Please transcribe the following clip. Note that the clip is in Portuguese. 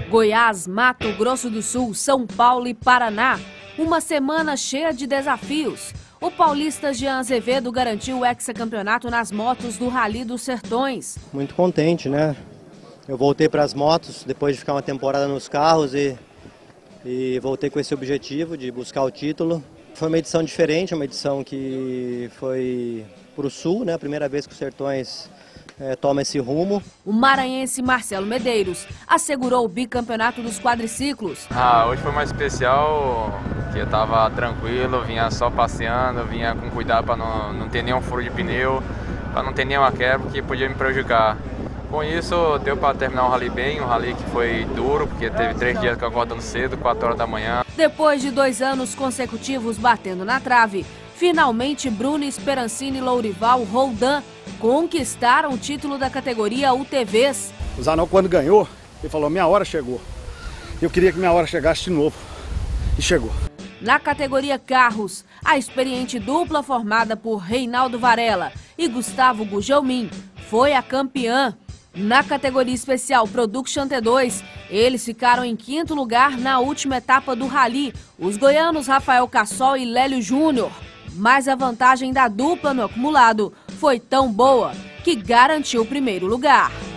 Goiás, Mato Grosso do Sul, São Paulo e Paraná. Uma semana cheia de desafios. O paulista Jean Azevedo garantiu o hexacampeonato nas motos do Rally dos Sertões. Muito contente, né? Eu voltei para as motos depois de ficar uma temporada nos carros e voltei com esse objetivo de buscar o título. Foi uma edição diferente, uma edição que foi para o sul, né? A primeira vez que os Sertões toma esse rumo. O maranhense Marcelo Medeiros assegurou o bicampeonato dos quadriciclos. Hoje foi mais especial, que eu estava tranquilo, vinha só passeando, vinha com cuidado para não ter nenhum furo de pneu, para não ter nenhuma quebra que podia me prejudicar. Com isso, deu para terminar o rally bem, um rally que foi duro, porque teve 3 dias que eu acordando cedo, 4 horas da manhã. Depois de 2 anos consecutivos batendo na trave, finalmente Bruno Esperancini e Lourival Roldan conquistaram o título da categoria UTVs. O Zanon, quando ganhou, ele falou: minha hora chegou. Eu queria que minha hora chegasse de novo. E chegou. Na categoria carros, a experiente dupla formada por Reinaldo Varela e Gustavo Gugelmin foi a campeã. Na categoria especial Production T2, eles ficaram em 5º lugar na última etapa do rally, os goianos Rafael Cassol e Lélio Júnior. Mas a vantagem da dupla no acumulado foi tão boa que garantiu o 1º lugar.